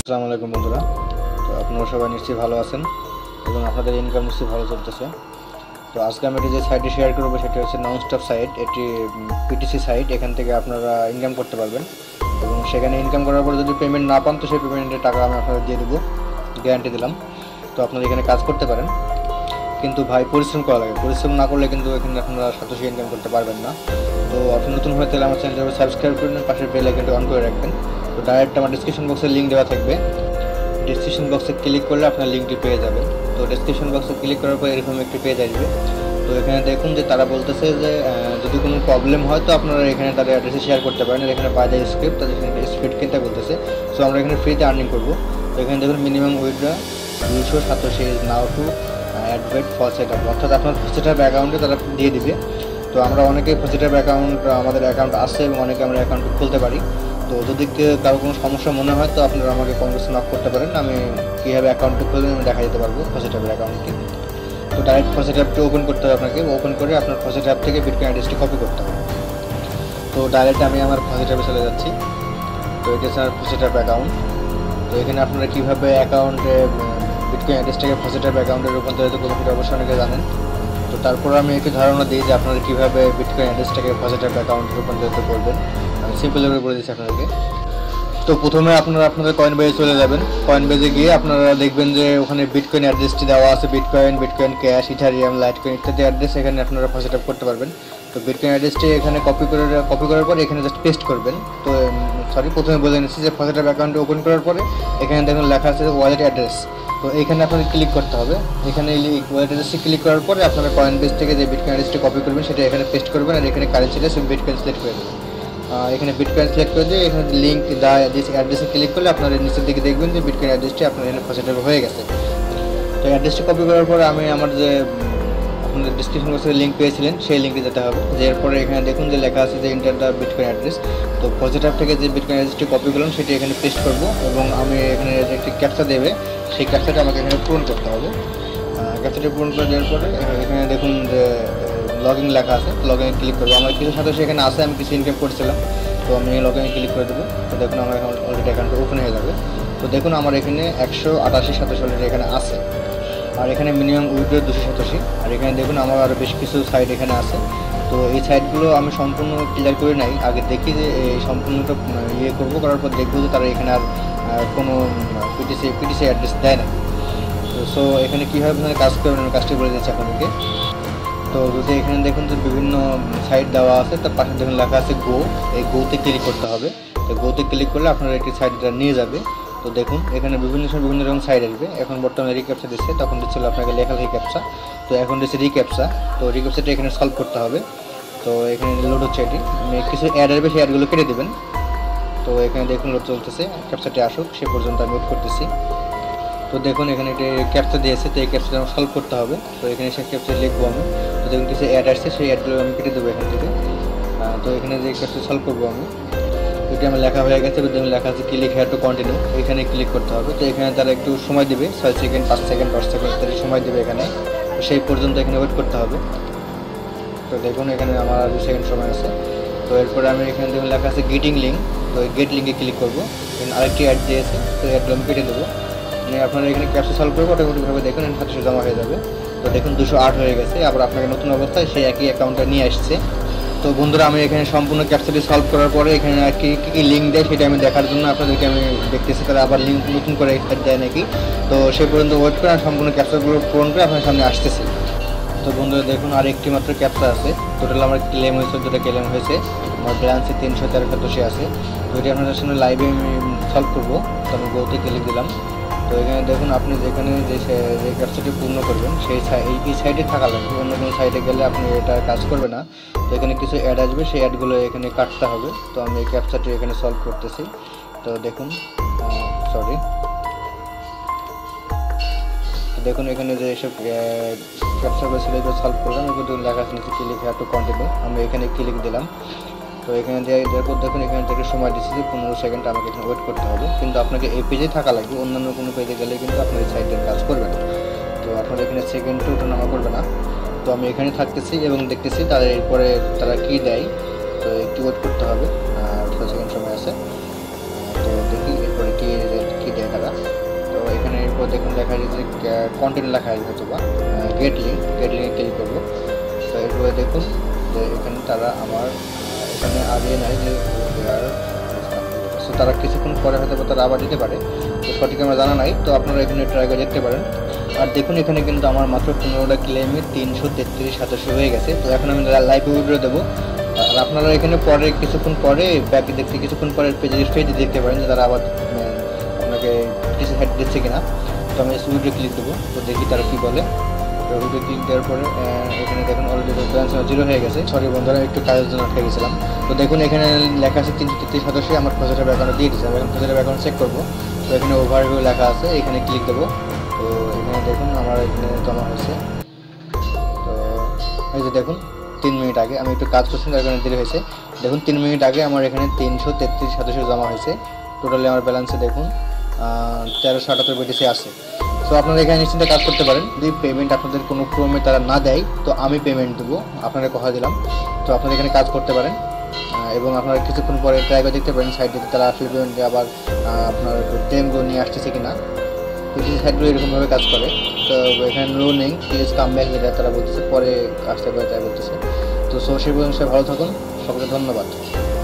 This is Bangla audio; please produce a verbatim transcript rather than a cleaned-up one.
আসসালামু আলাইকুম বন্ধুরা। তো আপনারা সবাই নিশ্চয়ই ভালো আছেন এবং আপনাদের ইনকাম নিশ্চয়ই ভালো চলতেছে। তো আজকে আমি এটি যে সাইটটি শেয়ার করবো সেটি হচ্ছে ননস্টপ সাইট। এটি পিটিসি সাইট। এখান থেকে আপনারা ইনকাম করতে পারবেন এবং সেখানে ইনকাম করার পর যদি পেমেন্ট না পান তো সেই পেমেন্টের টাকা আমি আপনাদের দিয়ে দেবো, গ্যারান্টি দিলাম। তো আপনারা এখানে কাজ করতে পারেন, কিন্তু ভাই পরিশ্রম করা লাগে। পরিশ্রম না করলে কিন্তু এখানে আপনারা সাতোশি ইনকাম করতে পারবেন না। তো আপনি নতুন হয়ে তাহলে আমার চ্যানেলটা সাবস্ক্রাইব করে নিন, পাশের বেল আইকনটা অন করে রাখবেন। তো ডাইরেক্ট আমার ডিসক্রিপশন বক্সে লিঙ্ক দেওয়া থাকবে, ডিসক্রিপশন বক্সে ক্লিক করলে আপনার লিঙ্কটি পেয়ে যাবেন। তো ডিসক্রিপশন বক্সে ক্লিক করার পর এরকম একটি পেজ আসবে। তো এখানে দেখুন যে তারা বলতেছে যে যদি কোনো প্রবলেম হয় তো আপনারা এখানে তাদের অ্যাড্রেসে শেয়ার করতে পারেন। এখানে পাওয়া যায় স্ক্রিপ্ট, তাদের এখানে স্ক্রিপ্ট কিনতে বলতেছে। সো আমরা এখানে ফ্রিতে আর্নিং করবো। তো এখানে দেখুন মিনিমাম উইথড্র দুশো সাতাশি ইজ নাও টু অ্যাডভেট ফর সেট আপ, অর্থাৎ আপনার সেট আপ অ্যাকাউন্টে তারা দিয়ে দিবে। তো আমরা অনেকেই সেট আপ অ্যাকাউন্ট আমাদের অ্যাকাউন্ট আছে এবং অনেকে আমরা অ্যাকাউন্ট খুলতে পারি। তো যদি কারো কোনো সমস্যা মনে হয় তো আপনারা আমাকে কমেন্টে নক করতে পারেন, আমি কীভাবে অ্যাকাউন্টটি খুলবেন আমি দেখা দিতে পারবো ফসেট অ্যাপের অ্যাকাউন্টটি। তো ডাইরেক্ট ফসেট অ্যাপটি ওপেন করতে হবে আপনাকে। ওপেন করে আপনার ফসেট অ্যাপ থেকে বিটকয়েন অ্যাড্রেসটি কপি করতে হবে। তো ডাইরেক্ট আমি আমার ফসেট অ্যাপে চলে যাচ্ছি। তো এটা হচ্ছে আমার ফসেট অ্যাপ অ্যাকাউন্ট। তো এখানে আপনারা কীভাবে অ্যাকাউন্টে বিটকয়েন অ্যাড্রেসটাকে ফসেট অ্যাপ অ্যাকাউন্টে রূপান্তরিত করবেন সেটা অবশ্যই অনেকে জানেন। তো তারপর আমি একটু ধারণা দিই যে আপনারা কীভাবে বিটকয়েন অ্যাড্রেসটাকে ফসেট অ্যাপ অ্যাকাউন্টে রূপান্তরিত করবেন। আমি সিম্পলভাবে বলে দিচ্ছি আপনাদেরকে। তো প্রথমে আপনারা আপনাদের কয়েন বেজে চলে যাবেন। কয়েন বেজে গিয়ে আপনারা দেখবেন যে ওখানে বিটকয়েন অ্যাড্রেসটি দেওয়া আছে, bitcoin, bitcoin cash, ethereum, litecoin ইত্যাদি অ্যাড্রেস এখানে আপনারা সেট আপ করতে পারবেন। তো বিটকয়েন অ্যাড্রেসটি এখানে কপি করে কপি করার পর এখানে জাস্ট পেস্ট করবেন। তো সরি প্রথমে বলে নিচ্ছি যে সেট আপ অ্যাকাউন্টে ওপেন করার পরে এখানে দেখুন লেখা আছে ওয়ালেট অ্যাড্রেস। তো এখানে আপনাদের ক্লিক করতে হবে। এখানে ওয়ালেট অ্যাড্রেসটি ক্লিক করার পরে আপনারা কয়েন বেজ থেকে যে বিটকয়েন অ্যাড্রেসটি কপি করবেন সেটা এখানে পেস্ট করবেন আর এখানে কারেন্সিটা সব বিটকয়েন সিলেক্ট করে দেবেন। এখানে বিটকয়েন সিলেক্ট করে দিয়ে এখানে লিঙ্ক দা দিস অ্যাড্রেসে ক্লিক করলে আপনারা নিচের দিকে দেখবেন যে বিটকয়েন অ্যাড্রেসটি আপনার এখানে ফসেট অ্যাপ হয়ে গেছে। তো অ্যাড্রেসটি কপি করার পরে আমি আমার যে আপনাদের ডিসক্রিপশন বক্সে লিঙ্ক পেয়েছিলেন সেই লিঙ্কে যেতে হবে। যে এরপরে এখানে দেখুন যে লেখা আছে যে ইন্টার দ্য বিটকয়েন অ্যাড্রেস। তো ফসেট অ্যাপ থেকে যে বিটকয়েন অ্যাড্রেসটি কপি করলাম সেটি এখানে পেস্ট করব এবং আমি এখানে একটি ক্যাপচা দেবে, সেই ক্যাপচাটা আমাকে এখানে পূরণ করতে হবে। ক্যাপচাটি পূরণ করে দেওয়ার পরে এখানে দেখুন যে লগ ইন লেখা আছে, লগ ইনে ক্লিক করবো। আমার কিছু সাথে সেখানে আছে, আমি কিছু ইনকাম করছিলাম। তো আমি লগ ইনে ক্লিক করে দেবো। তো দেখুন আমার এখন অলরেডি অ্যাকাউন্ট ওপেন হয়ে যাবে। তো দেখুন আমার এখানে একশো আটাশি সাতাশি অলরেডি এখানে আছে, আর এখানে মিনিমাম উইথড্র দুশো সাতাশি। আর এখানে দেখুন আমার আরও বেশ কিছু সাইট এখানে আছে। তো এই সাইটগুলো আমি সম্পূর্ণ ক্লিয়ার করে নাই, আগে দেখি যে এই সম্পূর্ণটা ইয়ে করবো, করার পর দেখবো যে তারা এখানে আর কোনো পিটিসি পিটিসি অ্যাড্রেস দেয় না। তো সো এখানে কীভাবে আপনারা কাজ করবেন আমি কাজটি বলে দিচ্ছি আপনাদেরকে। তো যদি এখানে দেখুন যে বিভিন্ন সাইট দেওয়া আছে, তার পাশে দেখুন লেখা আছে গো, এই গোতে ক্লিক করতে হবে। তো গোতে ক্লিক করলে আপনারা একটি সাইটটা নিয়ে যাবে। তো দেখুন এখানে বিভিন্ন সময় বিভিন্ন রকম সাইট আসবে। এখন বর্তমানে রিক্যাপচা দিচ্ছে, তখন দিচ্ছিল আপনাকে লেখা রিক্যাপচা। তো এখন দিচ্ছে রিক্যাপচা। তো রিক্যাপচাটা এখানে সলভ করতে হবে। তো এখানে লোড হচ্ছে, এটি কিছু অ্যাড আসবে, সেই অ্যাডগুলো কেটে দেবেন। তো এখানে দেখুন লোড চলতেছে, ক্যাপচাটি আসুক সে পর্যন্ত আমি ওয়েট করতেছি। তো দেখুন এখানে একটি ক্যাপচা দিয়েছে, তো এই ক্যাপচাটা আমার সলভ করতে হবে। তো এখানে সে ক্যাপচা লিখবো আমি। তো দেখুন কিছু অ্যাড আসছে, সেই অ্যাডগুলো আমি কেটে দেবো এখান থেকে। তো এখানে যে ক্যাপচা সলভ করবো আমি, এটি আমার লেখা হয়ে গেছে। দেখুন লেখা আছে ক্লিক হেয়ার টু কন্টিনিউ, এখানে ক্লিক করতে হবে। তো এখানে তারা একটু সময় দেবে, ছয় সেকেন্ড, পাঁচ সেকেন্ড, দশ সেকেন্ড ইত্যাদি সময় দেবে এখানে। তো সেই পর্যন্ত এখানে ওয়েট করতে হবে। তো দেখুন এখানে আমার দু সেকেন্ড সময় আছে। তো এরপরে আমি এখানে দেখুন লেখা আছে গেটিং লিঙ্ক, তো এই গেট লিঙ্কে ক্লিক করবো। দেন আরেকটি অ্যাড দিয়েছে, তো অ্যাডগুলো আমি কেটে দেবো। মানে আপনারা এখানে ক্যাপচা সলভ করবো, অটোমেটিকভাবে দেখুন সাতশো জমা হয়ে যাবে। তো দেখুন দুশো আট হয়ে গেছে, আবার আপনাকে নতুন অবস্থায় সেই একই অ্যাকাউন্টটা নিয়ে আসছে। তো বন্ধুরা আমি এখানে সম্পূর্ণ ক্যাপচাটি সলভ করার পরে এখানে আর কি কী লিঙ্ক দেয় সেটা আমি দেখার জন্য আপনাদেরকে আমি দেখতেছি তারা আবার লিঙ্ক নতুন করে দেয় নাকি। তো সেই পর্যন্ত ওয়েট করে আমি সম্পূর্ণ ক্যাপচারগুলো পূরণ করে আপনার সামনে আসতেছি। তো বন্ধুরা দেখুন আর একটি মাত্র ক্যাপচা আছে। টোটাল আমার ক্লেম হয়েছে, দুটো ক্লেম হয়েছে। আমার ব্যালেন্সে তিনশো তেরো সাতাশি আছে। তো এটি আপনাদের সামনে লাইভে আমি সলভ করবো। তো আমি গোতে ক্লিক দিলাম। তো এখানে দেখুন আপনি যেখানে যে যে ক্যাপচাটি পূর্ণ করবেন সেই এই সাইডে থাকা লাগবে, অন্য কোনো সাইডে গেলে আপনি এটা কাজ করবে না। তো এখানে কিছু অ্যাড আসবে, সেই অ্যাডগুলো এখানে কাটতে হবে। তো আমি এই ক্যাপচাটি এখানে সলভ করতেছি। তো দেখুন সরি দেখুন এখানে যে এইসব ক্যাপচারগুলো ছিল এগুলো সলভ করলাম। এগুলো লেখা আছে নিচে ক্লিক হেয়ার টু কন্টিনিউ, আমি এখানে ক্লিক দিলাম। তো এখানে দেওয়ার পর দেখুন এখানে থেকে সময় দিচ্ছি যে পনেরো সেকেন্ড আমাকে এখানে ওয়েট করতে হবে। কিন্তু আপনাকে এই পেজে থাকা লাগবে, অন্যান্য কোনো পেজে গেলে কিন্তু আপনার এই সাইটের কাজ করবে না। তো আপনার এখানে সেকেন্ডে ওঠানামা করবে না। তো আমি এখানে থাকতেছি এবং দেখতেছি তাদের এরপরে তারা কী দেয়। তো একটু ওয়েট করতে হবে, আর ছয় সেকেন্ড সময় আছে। তো দেখি এরপরে কী কী দেয় তারা। তারপর দেখুন লেখা আছে যে কন্টেন্ট লেখা আছে হয়তো বা গেট লিঙ্ক, গেট লিঙ্কে ক্লিক করবো। তো এরপরে দেখুন যে এখানে তারা আমার এখানে আগে নাই যে তারা কিছুক্ষণ পরে হয়তো তারা আবার দিতে পারে, তো সঠিক আমার জানা নাই। তো আপনারা এখানে ট্রাই করে দেখতে পারেন। আর দেখুন এখানে কিন্তু আমার মাত্র পনেরোটা ক্লেমে তিনশো তেত্রিশ সাতাশো হয়ে গেছে। তো এখন আমি লাইভ উইড্রো দেবো। আর আপনারা এখানে পরে কিছুক্ষণ পরে ব্যাকে দেখতে কিছুক্ষণ পরে পেজে পেজে দেখতে পারেন যে তারা আবার আপনাকে কিছু হেড দিচ্ছে কিনা। তো আমি উইড্রো ক্লিক দেবো, তো দেখি তারা কী বলে। তো উইড্রো ক্লিক দেওয়ার পরে এখানে দেখুন অলরেডি ব্যালেন্স জিরো হয়ে গেছে। সরি বন্ধুরা, একটু কাজের জন্য আটকে গেছিলাম। তো দেখুন এখানে লেখা আছে তিনশো তেত্রিশ সদস্য আমার পজিটিভ অ্যাকাউন্টে দিয়ে দিচ্ছে। আমি এখন পজিটিভ অ্যাকাউন্ট চেক করবো। তো এখানে ওভারভিউ লেখা আছে, এখানে ক্লিক দেবো। তো এখানে দেখুন আমার এখানে জমা হয়েছে। তো এই যে দেখুন তিন মিনিট আগে আমি একটু কাজ করছি, তার কারণে দেরি হয়েছে। দেখুন তিন মিনিট আগে আমার এখানে তিনশো তেত্রিশ সদস্য জমা হয়েছে। টোটালি আমার ব্যালেন্সে দেখুন তেরোশো আটাত্তর বিটিসি আছে। তো আপনারা এখানে নিশ্চিন্তে কাজ করতে পারেন। যদি পেমেন্ট আপনাদের কোনো ক্রমে তারা না দেয় তো আমি পেমেন্ট দেবো, আপনারা কথা দিলাম। তো আপনারা এখানে কাজ করতে পারেন এবং আপনারা কিছুক্ষণ পরে ট্রাই করে দেখতে পারেন সাইডে তারা আসলে পেমেন্টে আবার আপনার ক্লেমগুলো নিয়ে আসতেছে কিনা। পিটিসি সাইটগুলো এরকমভাবে কাজ করে। তো এখানে লো নেই, প্লিজ কাম ব্যাক যেটা তারা বলতেছে, পরে আসতে পারে তাই বলতেছে। তো সো সেই পর্যন্ত ভালো থাকুন, সকলকে ধন্যবাদ।